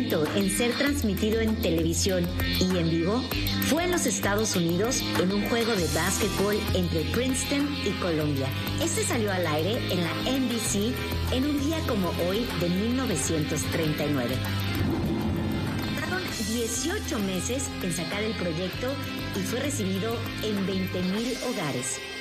éxito en ser transmitido en televisión y en vivo fue en los Estados Unidos en un juego de básquetbol entre Princeton y Columbia. Este salió al aire en la NBC en un día como hoy de 1939. Tardaron 18 meses en sacar el proyecto y fue recibido en 20,000 hogares.